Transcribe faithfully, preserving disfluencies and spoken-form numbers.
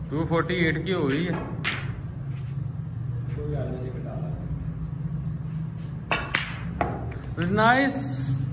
To forty eight की हो गई है। नाइस।